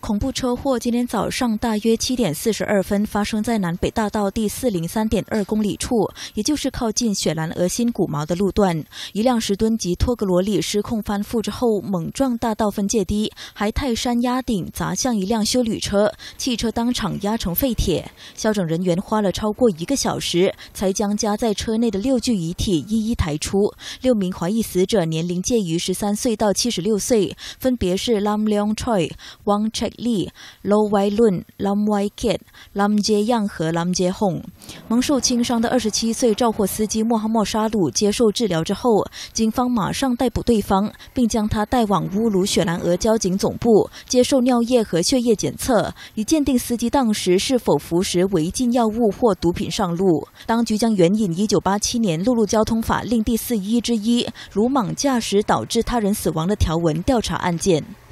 恐怖车祸今天早上大约7点42分发生在南北大道第403.2公里处，也就是靠近雪兰莪新古毛的路段。一辆10吨级托格罗里失控翻覆之后，猛撞大道分界堤，还泰山压顶砸向一辆休旅车，汽车当场压成废铁。消拯人员花了超过1个小时，才将夹在车内的6具遗体一一抬出。6名怀疑死者年龄介于13岁到76岁，分别是 Lam Leong Choi、Wang Chek、Lee、Lo Wai Lun、Lam Wai Kiat、Lam Jae Yang 和 Lam Jae Hong。蒙受轻伤的27岁肇祸司机莫哈默沙鲁接受治疗之后，警方马上逮捕对方，并将他带往乌鲁雪兰莪交警总部接受尿液和血液检测，以鉴定司机当时是否服食违禁药物或毒品上路。当局将援引1987年陆路交通法令第41之一鲁莽驾驶导致他人死亡的条文调查案件。